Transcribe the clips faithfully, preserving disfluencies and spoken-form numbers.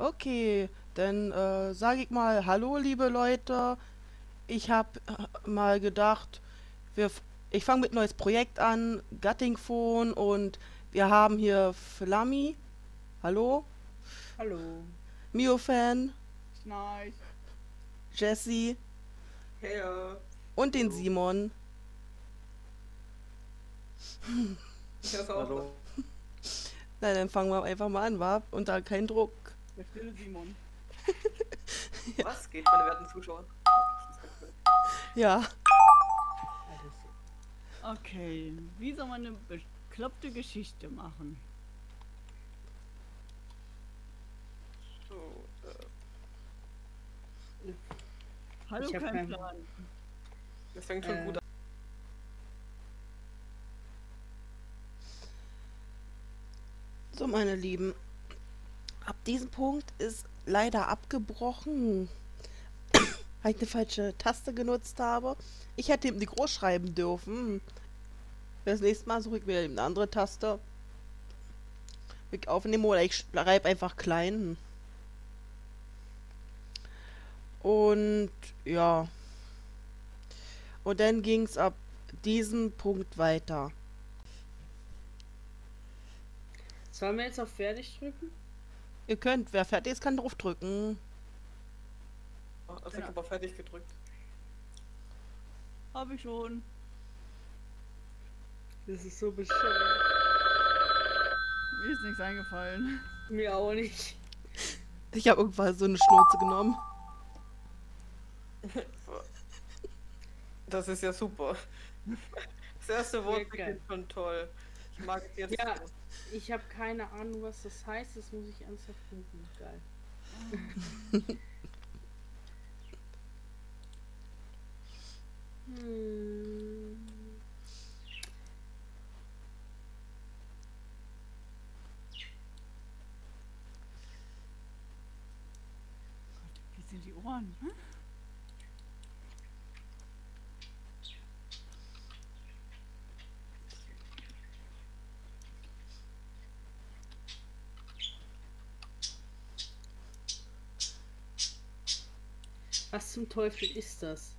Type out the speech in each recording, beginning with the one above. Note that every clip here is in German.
Okay, dann äh, sage ich mal Hallo, liebe Leute. Ich habe äh, mal gedacht, wir, f- ich fange mit ein neues Projekt an, Gattingphone, und wir haben hier Flammy, hallo, Hallo. Miofan, Schnarch. Jesse Ja, und den hallo. Simon. Ich hasse auch das. Hallo. Na, dann fangen wir einfach mal an, wa? Unter kein Druck. Der stille Simon. Was geht, meine werten Zuschauer? Ja, Alles. Okay, wie soll man eine bekloppte Geschichte machen? So, äh, Hallo, Ich hab kein keinen- Plan. das fängt schon Äh. gut an. so meine Lieben. Ab diesem Punkt ist leider abgebrochen, weil ich eine falsche Taste genutzt habe. Ich hätte eben die groß schreiben dürfen. Das nächste Mal suche ich mir eben eine andere Taste. Ich aufnehme oder ich schreibe einfach klein. Und ja. Und dann ging es ab diesem Punkt weiter. Sollen wir jetzt auf fertig drücken? Ihr könnt, wer fertig ist, kann draufdrücken. Also ich Ja. habe auch fertig gedrückt. Hab ich schon. Das ist so bescheuert. Mir ist nichts eingefallen. Mir auch nicht. Ich habe irgendwann so eine Schnauze genommen. Das ist ja super. Das erste Wort Sehr geil. klingt schon toll. Ich mag es jetzt. Ja, ich habe keine Ahnung, was das heißt. Das muss ich ernsthaft googeln. Geil. Hm. Wie sind die Ohren? Hm? Was zum Teufel ist das?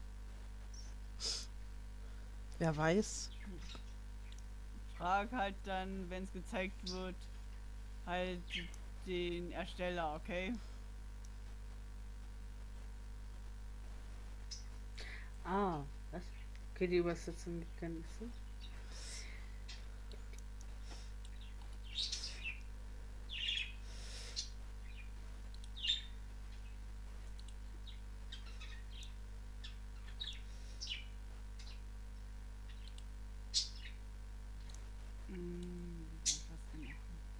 Wer weiß. Frag halt dann, wenn es gezeigt wird, halt den Ersteller, okay? Ah, was? Okay, die Übersetzung mit Kenntnissen. Hm, was hast du machen?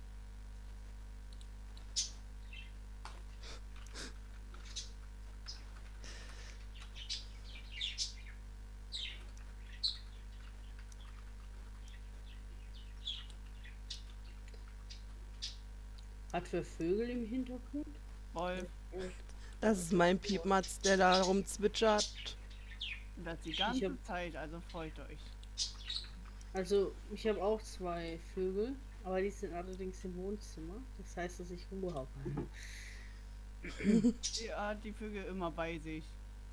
Hat für Vögel im Hintergrund? Wolf, Das ist mein Piepmatz, der da rumzwitschert. und das die ganze hab- Zeit, also freut euch. Also, ich habe auch zwei Vögel, aber die sind allerdings im Wohnzimmer. Das heißt, dass ich Ruhe habe. Die hat die Vögel immer bei sich.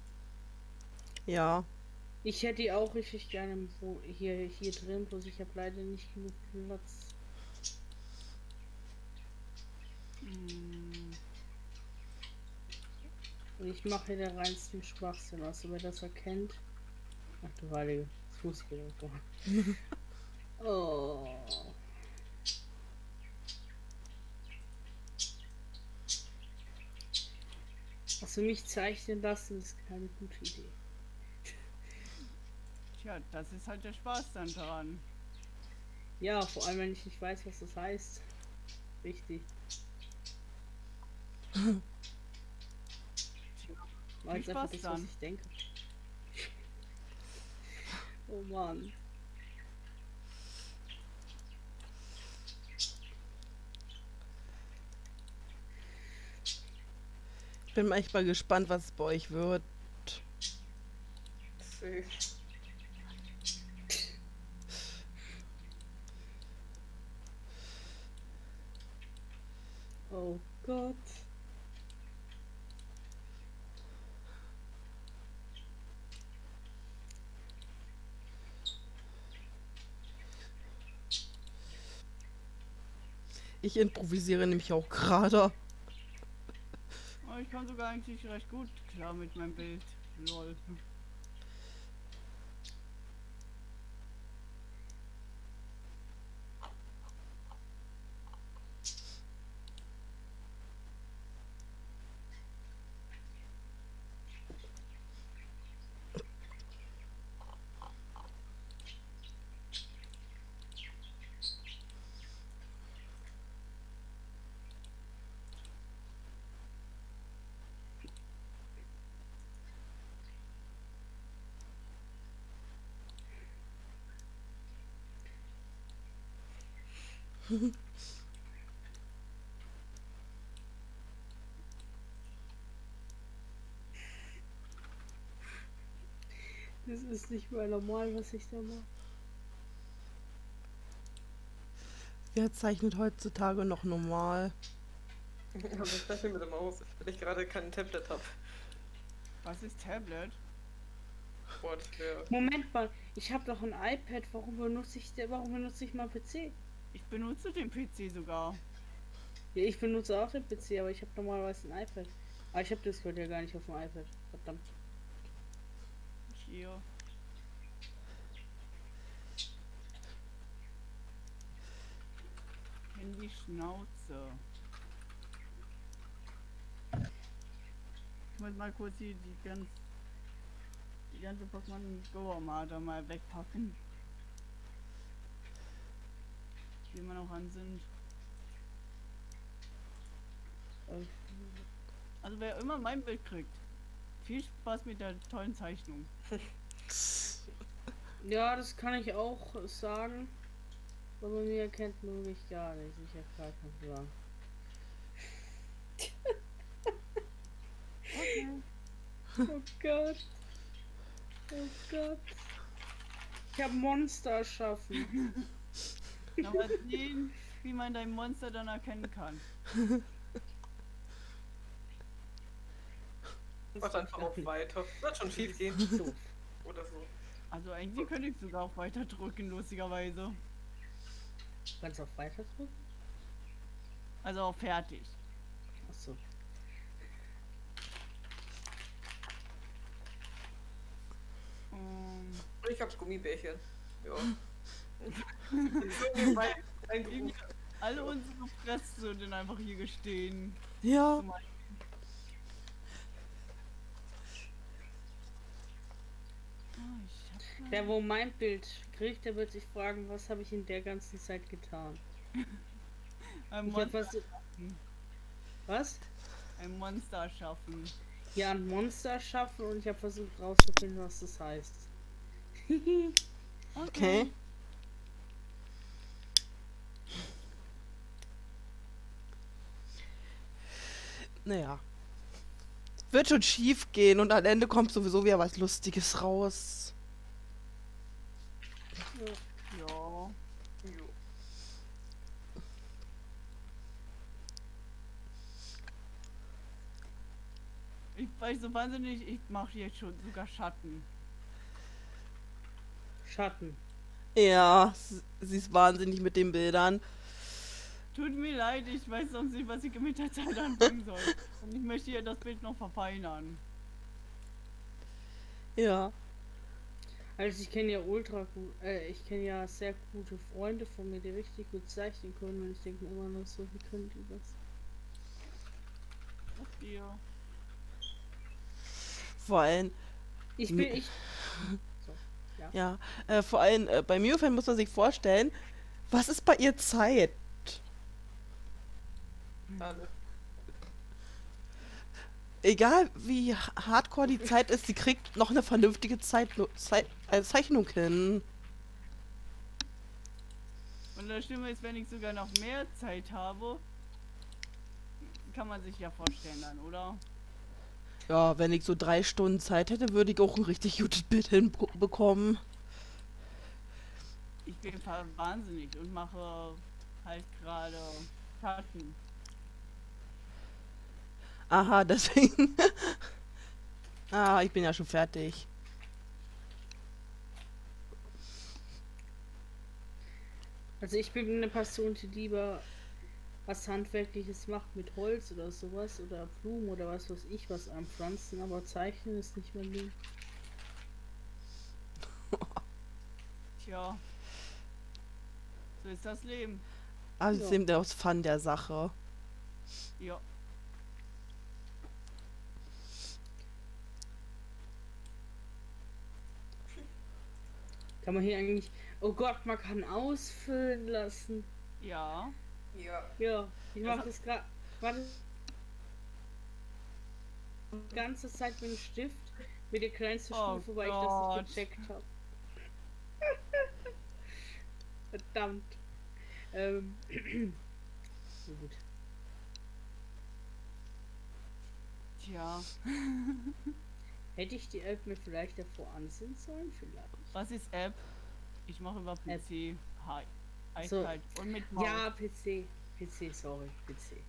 Ja. Ich hätte die auch richtig gerne im Wo- hier, hier drin, bloß ich habe leider nicht genug Platz. Hm, Und ich mache hier den reinsten Schwachsinn, also wer das erkennt. Ach du Heilige, das Fußball. Oh. Also mich zeichnen lassen ist keine gute Idee. tja, das ist halt der Spaß dann dran. Ja, vor allem wenn ich nicht weiß, was das heißt. Richtig. War Viel jetzt einfach Spaß das, was dann. ich denke. Oh Mann. Ich bin echt mal gespannt, was es bei euch wird. Süß. Oh Gott. Ich improvisiere nämlich auch gerade. Oh, ich komme sogar eigentlich recht gut klar mit meinem Bild. Lol. Das ist nicht mehr normal, was ich da mache. Wer zeichnet heutzutage noch normal? Aber ich spreche mit der Maus, weil ich gerade kein Tablet habe. Was ist Tablet? What? Ja. Moment mal, ich habe doch ein iPad. Warum benutze ich der, warum benutze ich mein P C? Ich benutze den P C sogar. Ja, ich benutze auch den P C, aber ich habe normalerweise ein iPad. Aber ich habe Discord ja gar nicht auf dem iPad. Verdammt. Hier. In die Schnauze. Ich muss mal kurz hier die ganz die ganze Pokémon Go Armada mal wegpacken. Die immer noch an sind. Also wer immer mein Bild kriegt, viel Spaß mit der tollen Zeichnung. Ja, das kann ich auch sagen. Aber bei mir kennt man mich gar nicht. Ich habe gar keinen Plan. Oh Gott. Oh Gott. Ich habe Monster erschaffen. Aber sehen, wie man dein Monster dann erkennen kann. Mach einfach auf weiter. Wird schon schief gehen. Oder so. Also eigentlich könnte ich sogar auch weiter drücken, lustigerweise. Kannst du auf weiter drücken? Also auf fertig. Achso. Ähm, Ich hab Gummibärchen. Ja. So nebenbei eingerufen. alle unsere Fressen sind dann einfach hier gestehen. Ja. Zum Beispiel. Ah, ich hab Der, wo mein Bild kriegt, der wird sich fragen, was habe ich in der ganzen Zeit getan? ein Ich hab Monster, was. Was? ein Monster schaffen. Ja, ein Monster schaffen und ich habe versucht rauszufinden, was das heißt. Okay. Naja. Wird schon schief gehen und am Ende kommt sowieso wieder was Lustiges raus. Ja. Jo. Ich weiß so wahnsinnig, ich mache jetzt schon sogar Schatten. Schatten. Ja, s- sie ist wahnsinnig mit den Bildern. Tut mir leid, ich weiß sonst nicht, was ich mit der Zeit anfangen soll. Und ich möchte ja das Bild noch verfeinern. Ja. Also ich kenne ja ultra gut, äh, ich kenne ja sehr gute Freunde von mir, die richtig gut zeichnen können und ich denke mir immer noch so, wie können die das? Auf dir. Vor allem, Ich Mi- bin, ich, ja, äh, vor allem äh, bei Miofan muss man sich vorstellen, was ist bei ihr Zeit? Alle. Egal wie h- hardcore die Zeit ist, sie kriegt noch eine vernünftige Zeit, Zeit, äh, Zeichnung hin. Und das Schlimme ist, wenn ich sogar noch mehr Zeit habe, kann man sich ja vorstellen dann, oder? Ja, wenn ich so drei Stunden Zeit hätte, würde ich auch ein richtig gutes Bild hinbekommen. Ich bin ver- wahnsinnig und mache halt gerade Schatten. Aha, deswegen. Ah, ich bin ja schon fertig. Also ich bin eine Person, die lieber was Handwerkliches macht mit Holz oder sowas oder Blumen oder was weiß ich was an Pflanzen, aber Zeichnen ist nicht mein Ding. Tja. So ist das Leben. Ah, das Ja. ist eben der Fun der Sache. Ja. Kann man hier eigentlich... Oh Gott, man kann ausfüllen lassen. Ja. Ja. Ja, ich Das mache hat- das gerade... Warte. Die ganze Zeit mit dem Stift mit der kleinsten Oh Stufe, weil ich Gott. das nicht gecheckt habe. Verdammt. Ähm. Gut. Tja. Hätte ich die App mir vielleicht davor ansehen sollen? Vielleicht. Was ist App? Ich mache über P C. Hi. So. iPad und mit Maus. Ja, P C. P C, sorry, P C.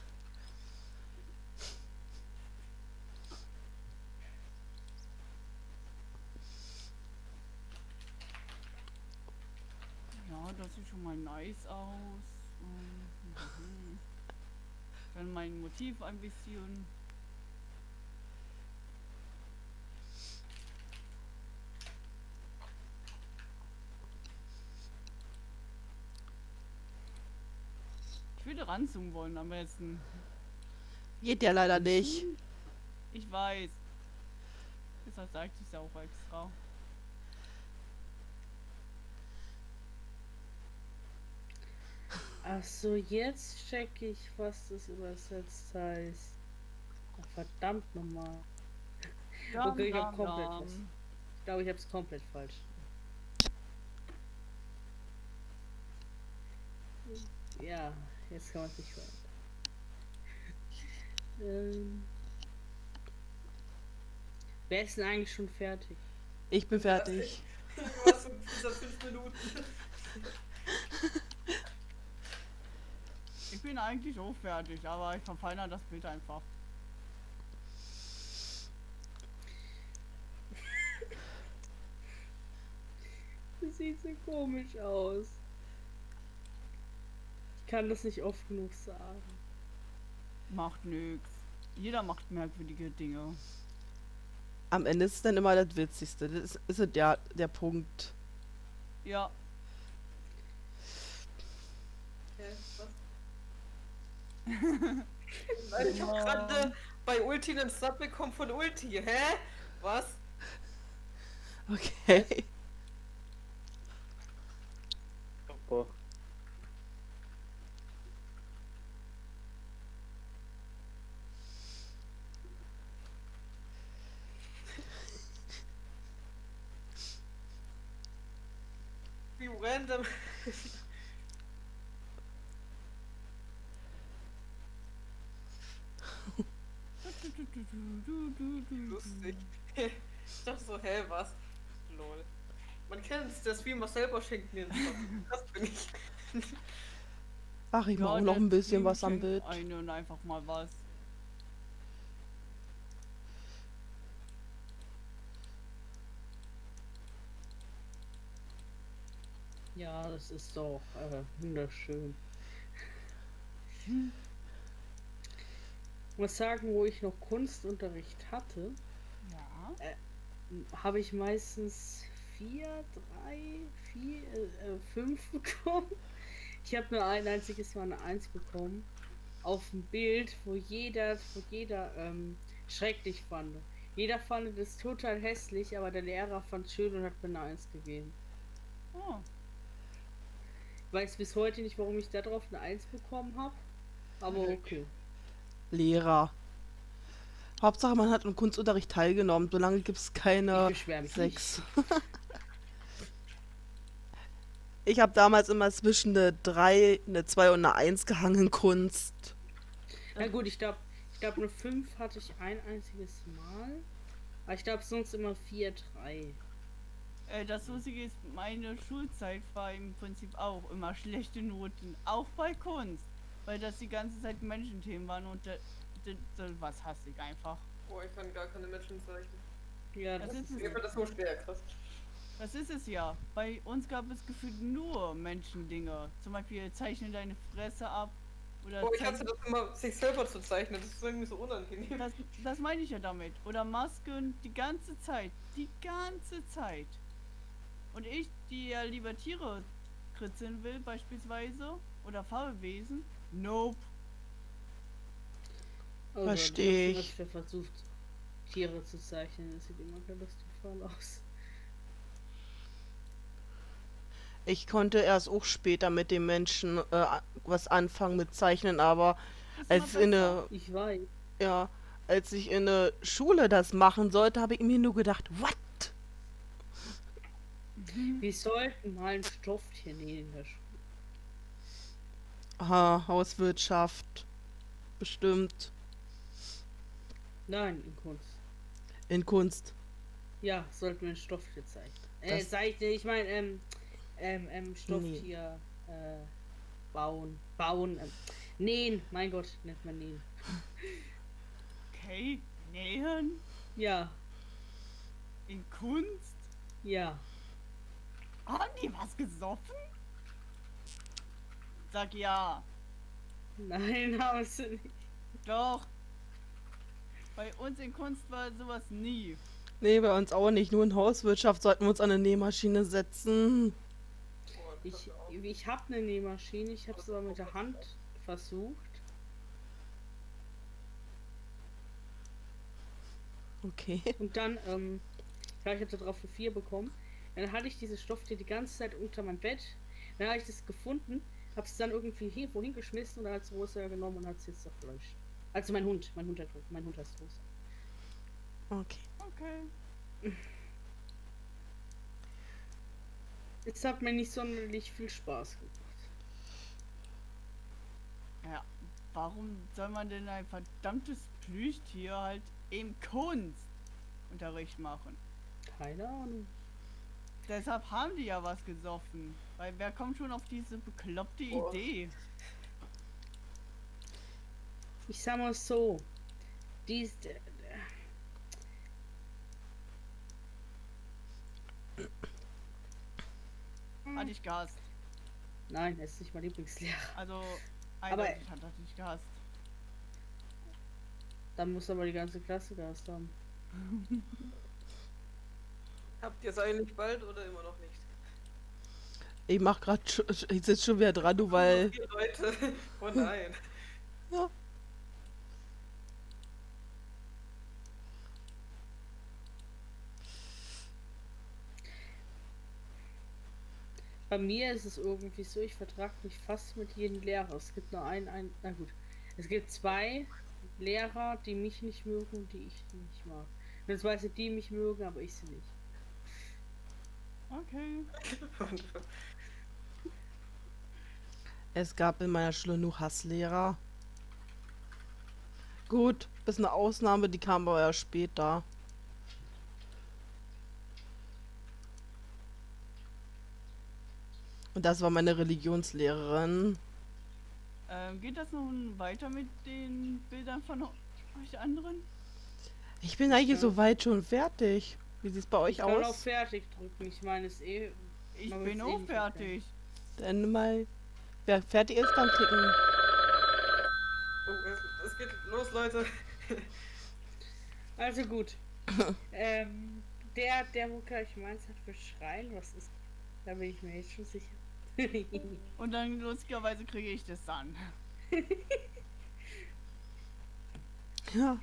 Ja, das sieht schon mal nice aus. Mhm. Dann mein Motiv ein bisschen. Ich würde ranzoomen wollen, aber jetzt ein, Geht ja leider nicht. ich weiß. Deshalb sage ich es ja auch extra. Ach so, jetzt check ich, was das übersetzt heißt. Ach, verdammt nochmal. Okay, ich hab komplett was. Ich glaube, ich habe es komplett falsch. Ja, jetzt kann man es nicht hören. ähm, wer ist denn eigentlich schon fertig? Ich bin fertig. Du hast seit fünf Minuten. Ich bin eigentlich auch fertig, aber ich verfeinere das Bild einfach. Das sieht so komisch aus. Ich kann das nicht oft genug sagen. Macht nix. Jeder macht merkwürdige Dinge. Am Ende ist es dann immer das Witzigste. Das ist, ist ja der Punkt. Ja, Hä, was? Nein, ich hab gerade bei Ulti einen Sub bekommen von Ulti. Hä? Was? Okay. Boah. Wie random. Lustig. Ich dachte so, hä, was? Lol. Man kennt's, der Streamer selber schenkt mir einen Sub. Das bin ich. Ach, ich Ja, mache auch noch der ein bisschen Stream was am schenkt Bild. einen einfach mal was. Ja, das ist doch äh, wunderschön. Ich muss sagen, wo ich noch Kunstunterricht hatte, Ja. habe ich meistens vier, drei, vier, äh, fünf bekommen. Ich habe nur ein einziges Mal eine Eins bekommen. Auf dem Bild, wo jeder, wo jeder ähm, schrecklich fand. Jeder fand es total hässlich, aber der Lehrer fand es schön und hat mir eine Eins gegeben. Oh. Ich weiß bis heute nicht, warum ich da drauf eine Eins bekommen habe. Aber okay. Lehrer. Hauptsache, man hat im Kunstunterricht teilgenommen. Solange gibt es Ich keine beschwere mich sechs. nicht. Ich habe damals immer zwischen eine drei, eine zwei und eine eins gehangen in Kunst. Na gut, ich glaube, ich glaube nur fünf hatte ich ein einziges Mal. Aber ich glaube sonst immer vier, drei. Äh, das Lustige ist, meine Schulzeit war im Prinzip auch immer schlechte Noten. Auch bei Kunst. Weil das die ganze Zeit Menschenthemen waren und der, d- d- was hasse ich einfach. Boah, ich kann gar keine Menschen zeichnen. Ja, Das das ist ist es. Mir wird das nur schwer, krass. Das ist es ja. Bei uns gab es gefühlt nur Menschendinge. Zum Beispiel zeichne deine Fresse ab. Oder Boah, ich hasse zeichne, das immer, sich selber zu zeichnen. Das ist irgendwie so unangenehm. das, das meine ich ja damit. Oder Masken die ganze Zeit. Die ganze Zeit. Und ich, die ja lieber Tiere kritzeln will, beispielsweise. Oder Fabelwesen. Nope. Oh Versteh Gott, ich. ich habe versucht, Tiere zu zeichnen. Das sieht immer katastrophal aus. Ich konnte erst auch später mit den Menschen äh, was anfangen mit Zeichnen, aber Ist als immer in besser. eine, Ich weiß. ja, als ich in der Schule das machen sollte, habe ich mir nur gedacht, what? Wir sollten mal ein Stofftier nähen in der Schule. Aha, Hauswirtschaft. Bestimmt. Nein, in Kunst. In Kunst. Ja, sollten wir ein Stofftier zeichnen. Äh, Das- Zeichnen, ich meine, ähm, ähm, ähm, Stofftier, äh, bauen, bauen, ähm, nähen, mein Gott, nennt man nähen. Okay. Nähen. Ja, In Kunst. ja. Haben die was gesoffen? Sag ja. Nein, haben sie nicht. Doch. Bei uns in Kunst war sowas nie. Nee, bei uns auch nicht. Nur in Hauswirtschaft sollten wir uns an eine Nähmaschine setzen. Boah, das Ich, ist auch- ich habe eine Nähmaschine, ich habe es aber mit der Hand versucht. Okay. Und dann, ähm, ja, ich habe darauf für vier bekommen. Dann hatte ich dieses Stofftier die ganze Zeit unter mein Bett. Dann habe ich das gefunden, habe es dann irgendwie hier wohin geschmissen und dann hat es Rosa genommen und hat es jetzt zerfleischt. Also mein Hund, mein Hund hat mein Hund heißt Rosa. Okay. Okay. Es hat mir nicht sonderlich viel Spaß gemacht. Ja. Warum soll man denn ein verdammtes Plüschtier halt im Kunstunterricht machen? Keine Ahnung. Deshalb haben die ja was gesoffen. Weil wer kommt schon auf diese bekloppte Boah. Idee? Ich sag mal so, dies, äh, Hatte ich gehasst. nein, er ist nicht mein Lieblingslehrer. Also, Aber- eindeutig hat er dich gehasst. Dann muss aber die ganze Klasse gehasst haben. Habt ihr es eigentlich bald oder immer noch nicht? Ich mach grad schon, ich sitze schon wieder dran, du, weil. Vier Leute. Oh nein. Ja. Bei mir ist es irgendwie so, ich vertrage mich fast mit jedem Lehrer. Es gibt nur einen, ein, na gut. Es gibt zwei Lehrer, die mich nicht mögen und die ich nicht mag. Beziehungsweise die mich mögen, aber ich sie nicht. Okay. Es gab in meiner Schule nur Hasslehrer. Gut, bis eine Ausnahme, die kam aber erst später. Und das war meine Religionslehrerin. Ähm, geht das nun weiter mit den Bildern von euch anderen? Ich bin eigentlich Ja. soweit schon fertig. Wie sieht's bei euch Ich kann auf aus? fertig drücken. Ich meine, es ist eh. Ich Man bin wird's eh auch nicht fertig. Dann mal. Wer fertig ist, dann klicken. Oh, es, es geht los, Leute. Also gut. ähm, der, der wo gleich meins hat für Schreien, was ist. Da bin ich mir jetzt schon sicher. Und dann lustigerweise kriege ich das dann. Ja.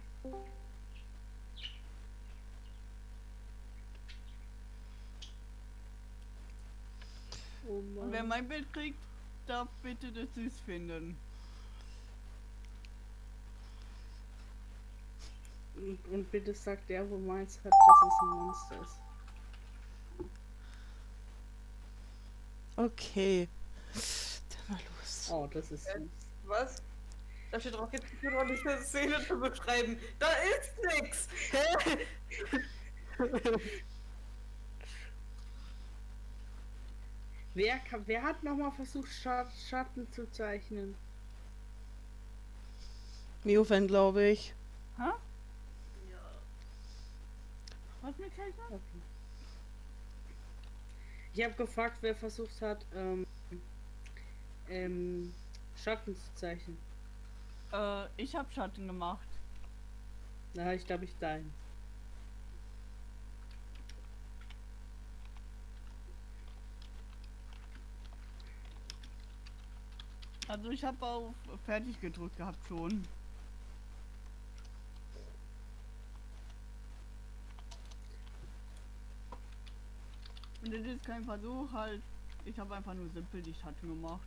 Oh Und wer Mann. mein Bild kriegt, darf bitte das süß finden. Und, und bitte sagt der, wo meins hat, dass es ein Monster ist. Okay. Dann mal los. Oh, das ist süß. Was? Da steht drauf, jetzt nur noch nicht eine Szene zu beschreiben. Da ist nix! Hä? Wer, kann, wer hat nochmal versucht, Scha- Schatten zu zeichnen? Mio-Fan, glaube ich. Hä? Ja. Was mit Zeichner? Okay. Ich habe gefragt, wer versucht hat, ähm, ähm, Schatten zu zeichnen. Äh, ich hab Schatten gemacht. Na, ich glaube, ich dein. Also ich habe auf fertig gedrückt gehabt schon. Und das ist kein Versuch halt. Ich habe einfach nur simpel die Schatten gemacht.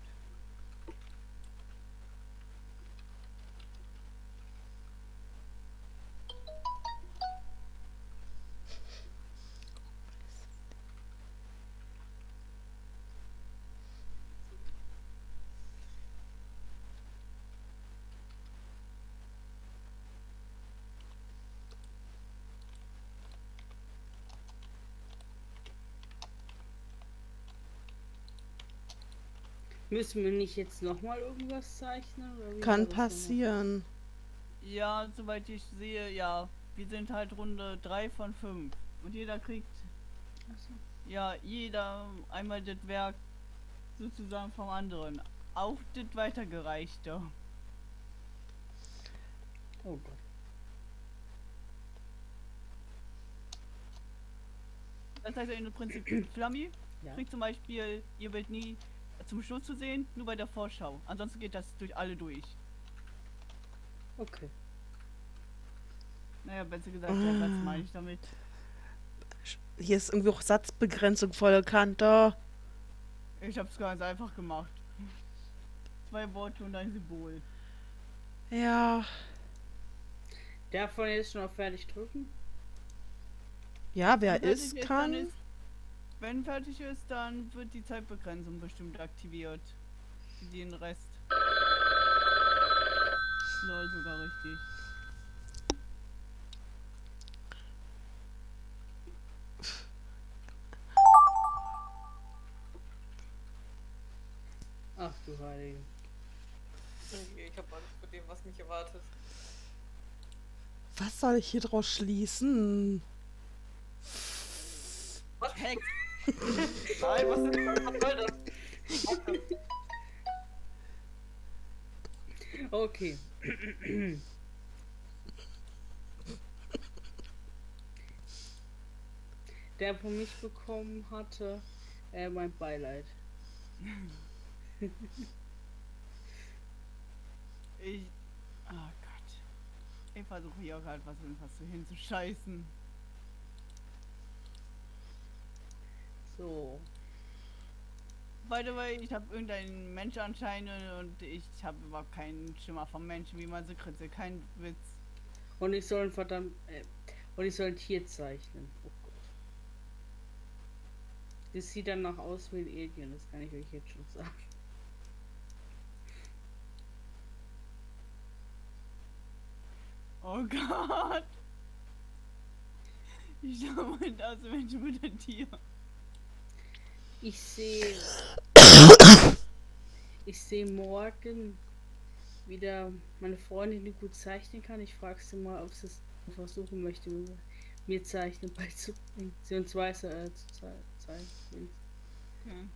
Müssen wir nicht jetzt nochmal irgendwas zeichnen? Oder wie Kann war das nochmal? passieren. Ja, soweit ich sehe, ja. Wir sind halt Runde drei von fünf. Und jeder kriegt, Ach so. ja, jeder einmal das Werk sozusagen vom anderen. Auch das weitergereichte. Oh Gott. Das heißt im Prinzip, Flammi Ja. kriegt zum Beispiel, ihr werdet nie zum Schluss zu sehen, nur bei der Vorschau. Ansonsten geht das durch alle durch. Okay. Naja, besser gesagt, ja, was meine ich damit? Hier ist irgendwie auch Satzbegrenzung volle Kante. Ich hab's ganz einfach gemacht. Zwei Worte und ein Symbol. Ja. Darf man jetzt schon auf fertig drücken? Ja, wer Wenn fertig ist, dann kann. ist- Wenn fertig ist, dann wird die Zeitbegrenzung bestimmt aktiviert. Für den Rest. Lol, sogar richtig. Ach du Heilige. Ich habe Angst vor dem, was mich erwartet. Was soll ich hier draus schließen? Was? Hex! Nein, was, ist, was soll das? Okay. Der von mich bekommen hatte, äh, mein Beileid. Ich. Oh Gott. Ich versuche hier auch gerade was, was so hinzuscheißen. So. By the way, ich habe irgendeinen Mensch anscheinend und ich habe überhaupt keinen Schimmer vom Menschen, wie man so kritzelt. Kein Witz. Und ich soll ein verdammt. Äh, und ich soll ein Tier zeichnen. Oh Gott. Das sieht danach aus wie ein Alien, das kann ich euch jetzt schon sagen. Oh Gott. Ich glaube, das ist Mensch mit ein Tier. Ich sehe. Ich sehe morgen wieder meine Freundin, die gut zeichnen kann. Ich frage sie mal, ob sie es versuchen möchte, mir zeichnen beizubringen. Sie uns weiß äh, zu zei zeichnen. Okay.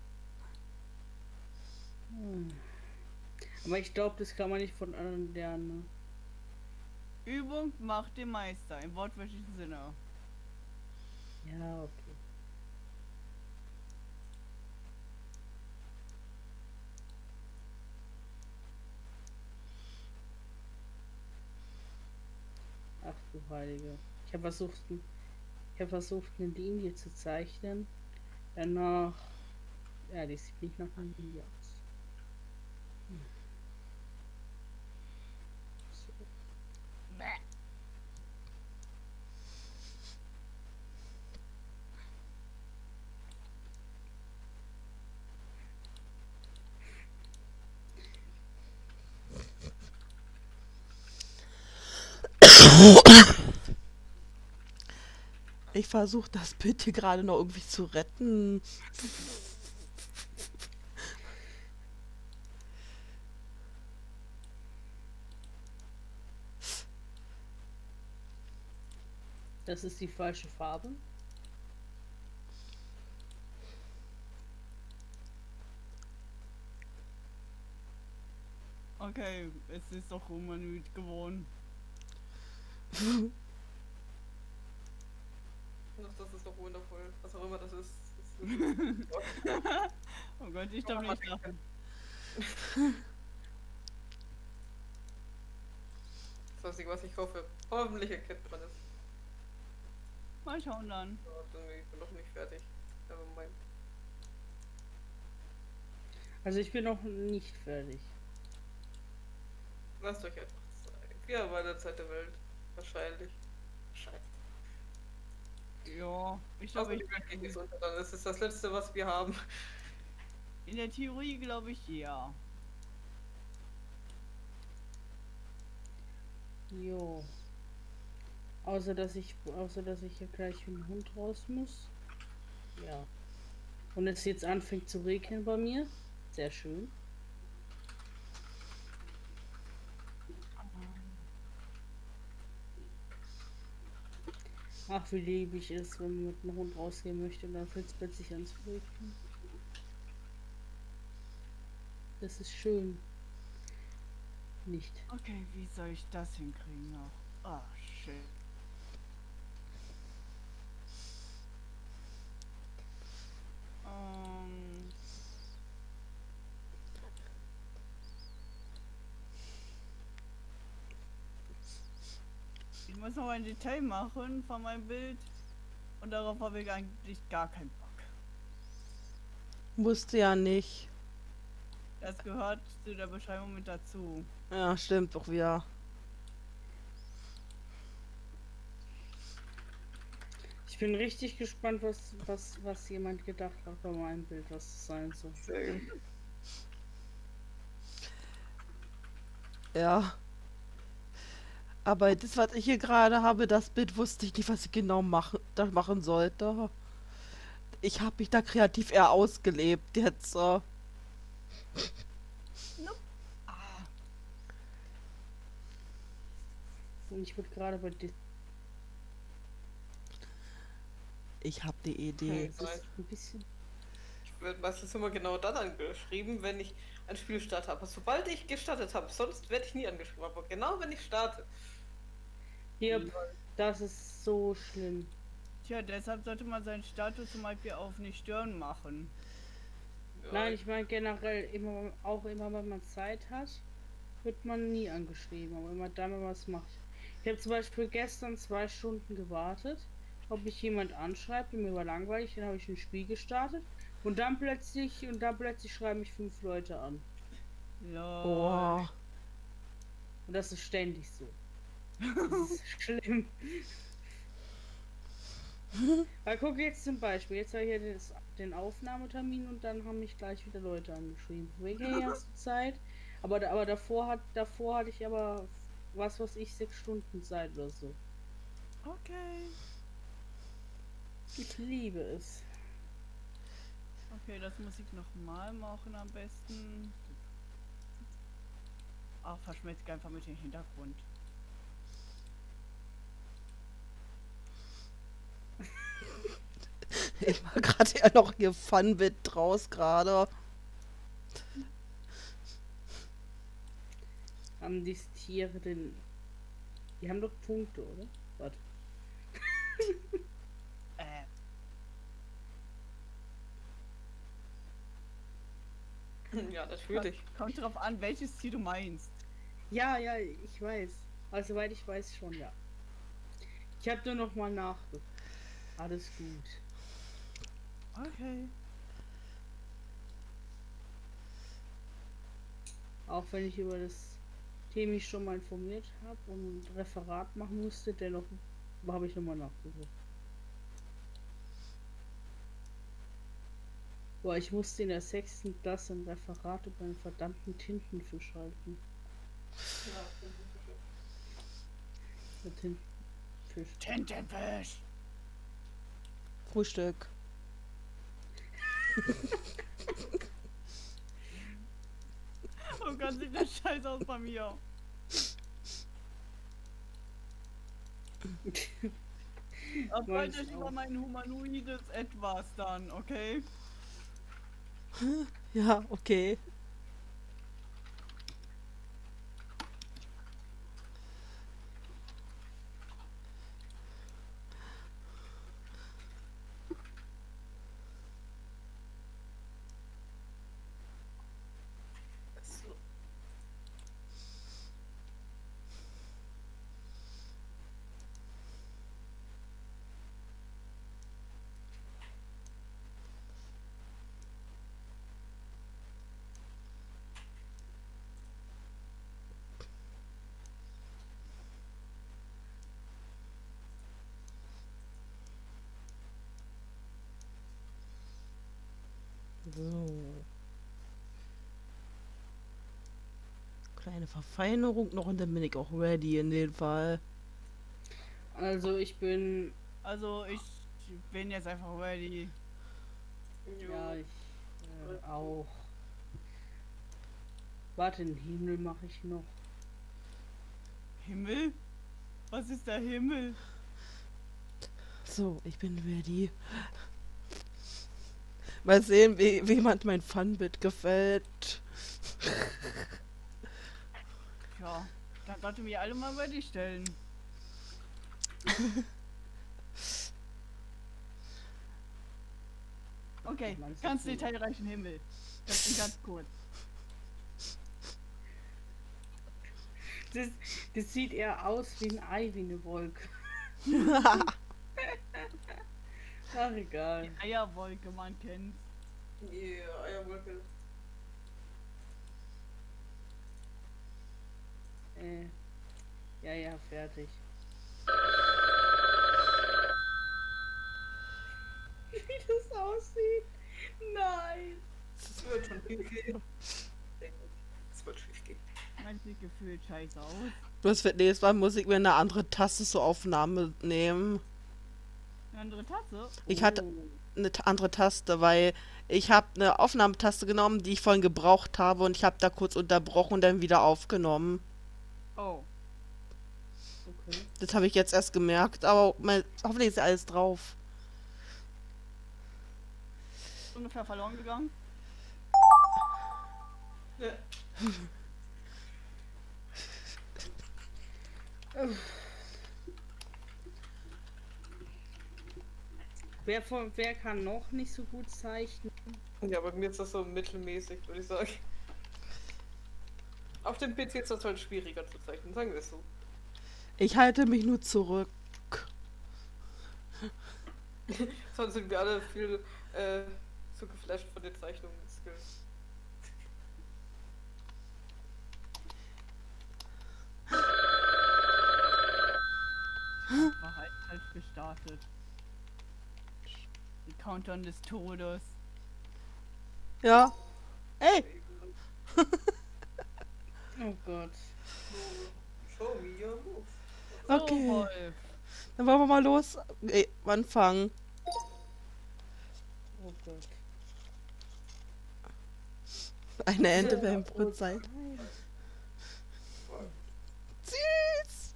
Hm. Aber ich glaube, das kann man nicht von anderen lernen. Ne? Übung macht den Meister, im wortwörtlichen Sinne. Ja, okay. Ach du Heilige. Ich habe versucht, ich habe versucht, eine Linie zu zeichnen. Danach, ja, die sieht nicht nach einer Linie aus. Hm. So. Ich versuche das Bild hier gerade noch irgendwie zu retten. Das ist die falsche Farbe. Okay, es ist doch humanoid geworden. Ach, das ist doch wundervoll. Was auch immer das ist. Das ist Oh Gott, ich darf nicht lachen. das Einzige, was ich hoffe. Hoffentlich erkennt man es. Mal schauen dann. Ja, dann bin ich noch nicht fertig. Aber mein. Also ich bin noch nicht fertig. Lasst euch einfach Zeit. Wir haben alle Zeit der Welt. Wahrscheinlich. Wahrscheinlich. Ja, ich Also, glaube, ich die Welt geht nicht unter, dann. Das ist das Letzte, was wir haben. in der Theorie glaube ich ja. Jo. Außer dass ich, außer dass ich hier gleich mit dem Hund raus muss. Ja. Und es jetzt anfängt zu regnen bei mir. Sehr schön. Ach, wie lieblich ist, wenn man mit dem Hund rausgehen möchte und dann fängt es plötzlich an zu regnen. Das ist schön. Nicht. Okay, wie soll ich das hinkriegen noch? Ah, shit. Ähm. Ich muss noch ein Detail machen von meinem Bild und darauf habe ich eigentlich gar keinen Bock. Musste ja nicht. Das gehört zu der Beschreibung mit dazu. Ja, stimmt doch wieder. Ich bin richtig gespannt, was, was, was jemand gedacht hat bei meinem Bild, was es sein soll. Sehr gut. Ja. Aber das, was ich hier gerade habe, das Bild wusste ich nicht, was ich genau machen, da machen sollte. Ich habe mich da kreativ eher ausgelebt jetzt. Äh. Ah, Und ich wurde gerade bei dir. Ich habe die Idee. Das ist ein bisschen. Ich werde meistens immer genau dann angeschrieben, wenn ich ein Spiel starte. Aber sobald ich gestartet habe, sonst werde ich nie angeschrieben. Aber genau wenn ich starte. Ja, das ist so schlimm. tja, deshalb sollte man seinen Status zum Beispiel auf nicht stören machen. Ja, Nein, ich meine generell immer, auch immer, wenn man Zeit hat, wird man nie angeschrieben, aber immer dann, wenn man es macht. Ich habe zum Beispiel gestern zwei Stunden gewartet, ob mich jemand anschreibt und mir war langweilig, dann habe ich ein Spiel gestartet und dann plötzlich und dann plötzlich schreiben mich fünf Leute an. Lol. Boah. Und das ist ständig so. Das ist schlimm. Weil guck jetzt zum Beispiel, jetzt habe ich ja das, den Aufnahmetermin und dann haben mich gleich wieder Leute angeschrieben. Wegen hey, hast du Zeit? Aber, da- aber davor hat davor hatte ich aber was weiß ich, sechs Stunden Zeit oder so. Okay. Ich liebe es. Okay, das muss ich nochmal machen am besten. Ach, verschmelzt einfach mit dem Hintergrund. Ich war gerade ja noch hier Funbit draus gerade. Haben die Tiere denn. Die haben doch Punkte, oder? Warte. Äh, ja, natürlich. kommt drauf an, welches Ziel du meinst. Ja, ja, ich weiß. Also soweit ich weiß schon, ja. Ich habe nur noch mal nachgeguckt. Alles gut. Okay. Auch wenn ich über das Thema mich schon mal informiert habe und ein Referat machen musste, dennoch habe ich nochmal nachgeguckt. Boah, ich musste in der sechsten Klasse ein Referat über einen verdammten Tintenfisch halten. Ja, Der Tintenfisch. Tintenfisch. Frühstück. Oh Gott, sieht das scheiße aus bei mir. Freut Weiß euch über auch. mein humanoides Etwas dann, okay? Ja, okay. So. So. Kleine Verfeinerung noch und dann bin ich auch ready in dem Fall. Also ich bin, Also ich bin jetzt einfach ready. ja, ich äh, auch. Warte, den Himmel mache ich noch. Himmel? Was ist der Himmel? So, ich bin ready. Mal sehen, wie, wie jemand mein Funbit gefällt. Ja, dann sollte mir alle mal ready stellen. Okay, Ich meine, es ganz ist so- detailreichen Himmel. Das ist ganz kurz. Das, das sieht eher aus wie ein Ei, wie eine Wolke. Ach, egal. Die Eierwolke, man kennt's. Yeah, Eierwolke. Äh, ja, ja, fertig. Wie das aussieht? Nein. Das wird schon schief gehen. Das wird schief gehen. Man sieht gefühlt scheiße aus. Bloß für nächstes Mal muss ich mir eine andere Taste zur Aufnahme nehmen. Eine andere Tasse? Ich hatte Oh. eine ta- andere Taste, weil ich habe eine Aufnahmetaste genommen, die ich vorhin gebraucht habe und ich habe da kurz unterbrochen und dann wieder aufgenommen. Oh. Okay. Das habe ich jetzt erst gemerkt, aber mein, hoffentlich ist alles drauf. Ist ungefähr verloren gegangen. Ja. Wer, von, wer kann noch nicht so gut zeichnen? Ja, bei mir ist das so mittelmäßig, würde ich sagen. Auf dem P C ist das halt schwieriger zu zeichnen, sagen wir es so. Ich halte mich nur zurück. Sonst sind wir alle viel äh, zu geflasht von den Zeichnungen und Skills. War halt falsch gestartet. Die Countdown des Todes. Ja. Ey! Oh Gott. Show me your moves. So, Okay. Wolf. Dann wollen wir mal los. Ey, anfangen. Oh Gott. Eine Ente beim Brot sein. Süß!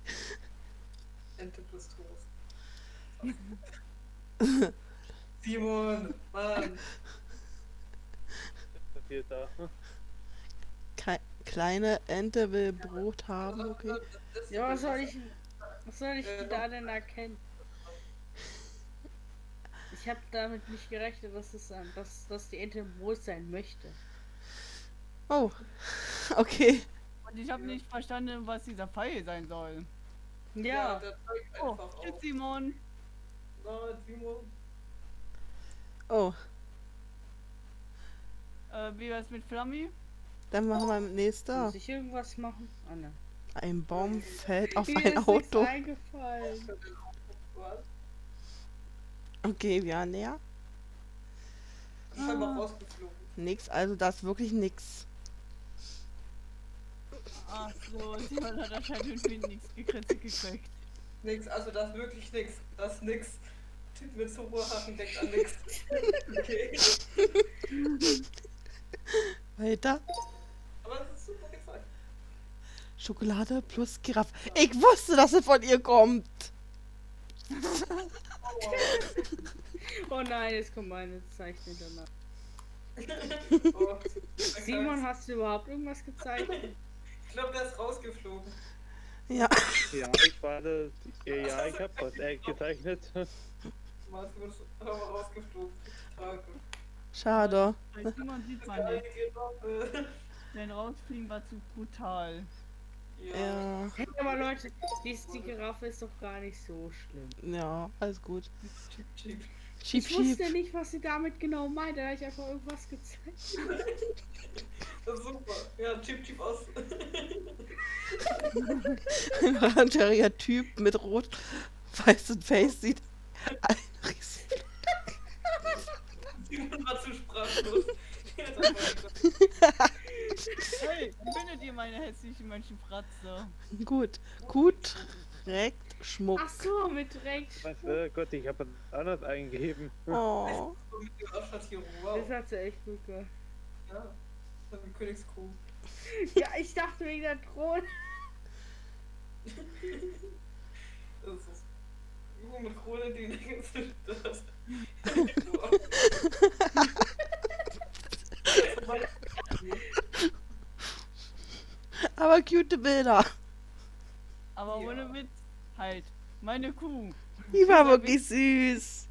Ente plus Toast. Simon, Mann. Was passiert da? Kei- kleine Ente will Brot haben, okay. Ja, was soll ich, was soll ich Äh, da denn erkennen? Ich habe damit nicht gerechnet, dass, es, ein- dass, dass die Ente im Brot sein möchte. Oh, okay. Und ich habe nicht verstanden, was dieser Pfeil sein soll. Ja, der zeigt Oh, einfach shit, auf. Simon. Na, Simon. Oh, Äh, wie wär's mit Flammi? dann machen wir mit nächster. muss ich irgendwas machen? Ah, ne. Ein Baum fällt auf Mir ein ist nichts Auto. eingefallen. Was? Okay, wir näher. Ich bin einfach rausgeflogen. Nix, also das ist wirklich nix. Ach so, Simon hat anscheinend irgendwie nichts gekritzelt gekriegt. Nix, also das ist wirklich nix. Das ist nix. Typ mit so hoher Haaren denkt an nix. Okay. Weiter. Aber das ist super gezeigt. Schokolade plus Giraffe. Ich wusste, dass es von ihr kommt. Oh nein, jetzt kommt meine Zeichnung danach. Oh, Simon, hast du überhaupt irgendwas gezeichnet? ich glaube, der ist rausgeflogen. Ja. Ja, ich war das. Ja, ja, ich hab was echt gezeichnet. Martin ist aber rausgeflogen. Trage. Schade. Bei Simon sieht man nicht. Denn rausfliegen war zu brutal. Ja. Ja. Hey, aber Leute, die, die Giraffe ist doch gar nicht so schlimm. Ja, alles gut. Chip, chip. Schieb, Ich wusste schieb. nicht, was sie damit genau meint, da habe ich einfach irgendwas gezeigt. Das ist super. Ja, chip, chip aus. Ein orangeria Typ mit rot-weißem Face sieht ein riesen. Simon war zu sprachlos. Hey, findet ihr meine hässlichen Menschenfratze? Gut. Gut. Direkt Schmuck. Ach so, mit Recht. Was, äh, Gott, ich hab was anderes eingegeben. Oh. Mit der Ausstattierung, wow. Das hat sie echt gut gemacht. Ja, das ist eine Königskuh. Ja, ich dachte wegen der Drohne. Das ist nur mit Krone, die nicht das. Aber cute Bilder. Aber Ja. ohne Witz, halt. Meine Kuh. Die war wirklich süß.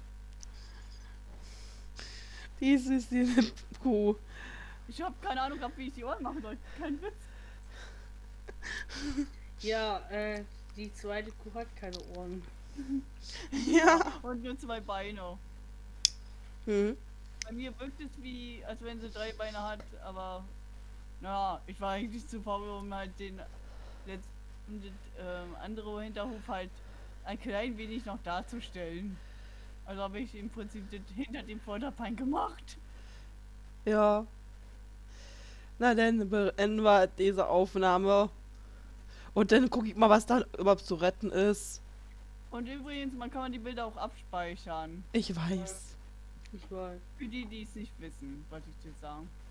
Die ist süß, diese Kuh. Ich hab keine Ahnung gehabt, wie ich die Ohren machen soll. Kein Witz. Ja, äh, die zweite Kuh hat keine Ohren. Ja. Und nur zwei Beine. Hm. Bei mir wirkt es wie, als wenn sie drei Beine hat, aber na, ich war eigentlich zu faul, um halt den letzten ähm, andere Hinterhof halt ein klein wenig noch darzustellen. Also habe ich im Prinzip das hinter dem Vorderbein gemacht. Ja. Na dann beenden wir diese Aufnahme. Und dann gucke ich mal, was da überhaupt zu retten ist. Und übrigens, man kann man die Bilder auch abspeichern. Ich weiß. Ich weiß. Für die, die es nicht wissen, wollte ich dir sagen.